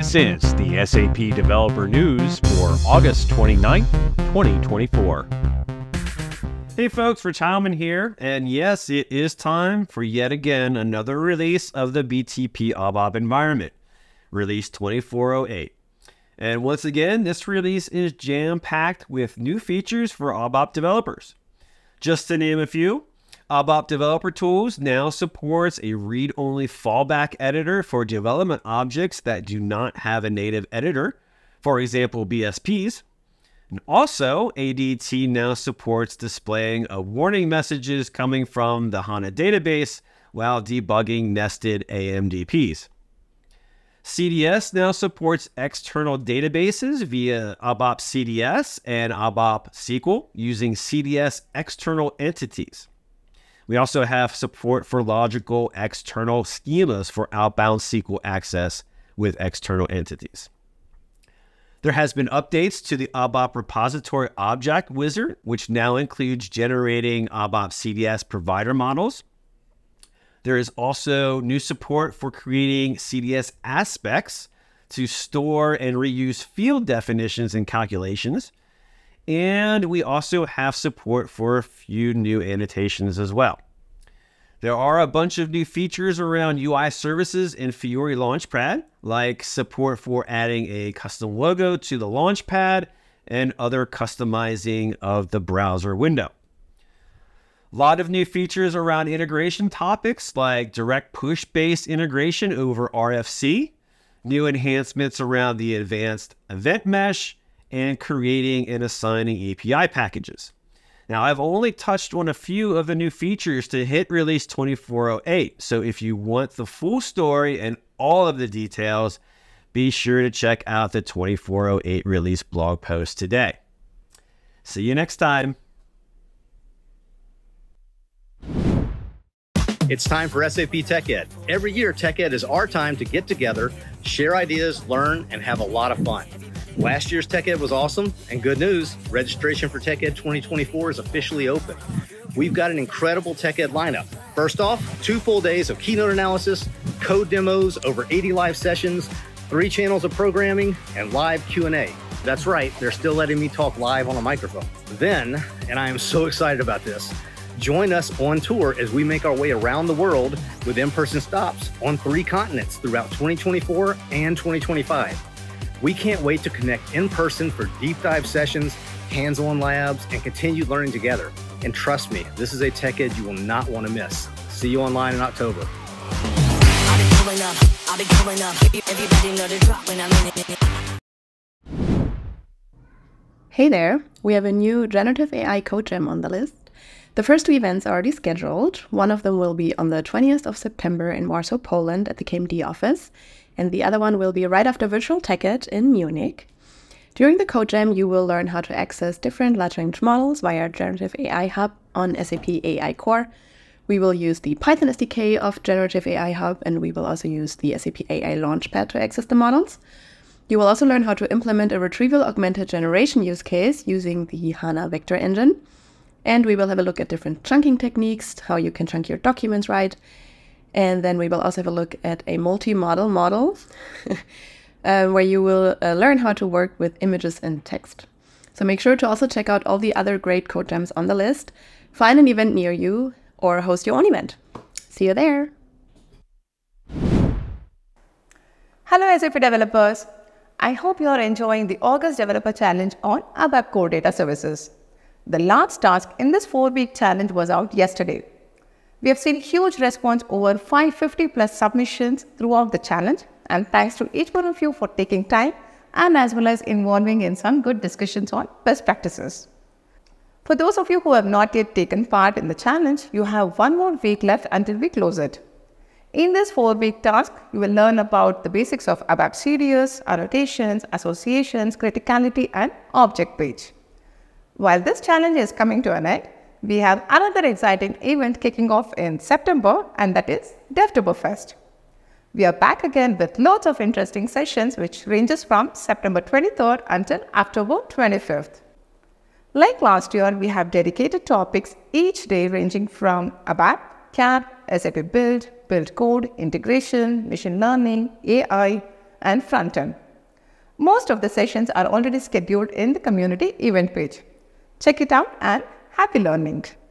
This is the SAP Developer News for August 29th, 2024. Hey folks, Rich Heilman here, and yes, it is time for yet again another release of the BTP ABAP environment, release 2408. And once again, this release is jam-packed with new features for ABAP developers. Just to name a few, ABAP Developer Tools now supports a read-only fallback editor for development objects that do not have a native editor, for example, BSPs. And also, ADT now supports displaying warning messages coming from the HANA database while debugging nested AMDPs. CDS now supports external databases via ABAP CDS and ABAP SQL using CDS external entities. We also have support for logical external schemas for outbound SQL access with external entities. There has been updates to the ABAP repository object wizard, which now includes generating ABAP CDS provider models. There is also new support for creating CDS aspects to store and reuse field definitions and calculations. And we also have support for a few new annotations as well. There are a bunch of new features around UI services in Fiori Launchpad, like support for adding a custom logo to the Launchpad and other customizing of the browser window. A lot of new features around integration topics like direct push-based integration over RFC, new enhancements around the advanced event mesh, and creating and assigning API packages. Now, I've only touched on a few of the new features to hit release 2408, so if you want the full story and all of the details, be sure to check out the 2408 release blog post today. See you next time. It's time for SAP TechEd. Every year, TechEd is our time to get together, share ideas, learn, and have a lot of fun. Last year's TechEd was awesome, and good news, registration for TechEd 2024 is officially open. We've got an incredible TechEd lineup. First off, 2 full days of keynote analysis, code demos, over 80 live sessions, 3 channels of programming, and live Q&A. That's right, they're still letting me talk live on a microphone. Then, and I am so excited about this, join us on tour as we make our way around the world with in-person stops on 3 continents throughout 2024 and 2025. We can't wait to connect in person for deep dive sessions, hands-on labs, and continued learning together. And trust me, this is a TechEd you will not want to miss. See you online in October. Hey there, we have a new Generative AI Code Jam on the list. The first 2 events are already scheduled. One of them will be on the 20th of September in Warsaw, Poland at the KMD office, and the other one will be right after Virtual TechEd in Munich. During the Code Jam, you will learn how to access different large language models via Generative AI Hub on SAP AI Core. We will use the Python SDK of Generative AI Hub, and we will also use the SAP AI Launchpad to access the models. You will also learn how to implement a retrieval augmented generation use case using the HANA Vector Engine. And we will have a look at different chunking techniques, how you can chunk your documents right. And then we will also have a look at a multi-model model where you will learn how to work with images and text. So make sure to also check out all the other great code jams on the list. Find an event near you or host your own event. See you there. Hello SAP developers. I hope you are enjoying the August Developer Challenge on ABAP Core Data Services. The last task in this 4-week challenge was out yesterday. We have seen huge response, over 550 plus submissions throughout the challenge, and thanks to each one of you for taking time and as well as involving in some good discussions on best practices. For those of you who have not yet taken part in the challenge, you have 1 more week left until we close it. In this 4-week task, you will learn about the basics of ABAP CDS, annotations, associations, criticality, and object page. While this challenge is coming to an end, we have another exciting event kicking off in September, and that is DevToberfest. We are back again with lots of interesting sessions which ranges from September 23rd until October 25th. Like last year, we have dedicated topics each day ranging from ABAP, CAD, SAP Build, Build Code, Integration, Machine Learning, AI, and front-end. Most of the sessions are already scheduled in the community event page. Check it out and happy learning!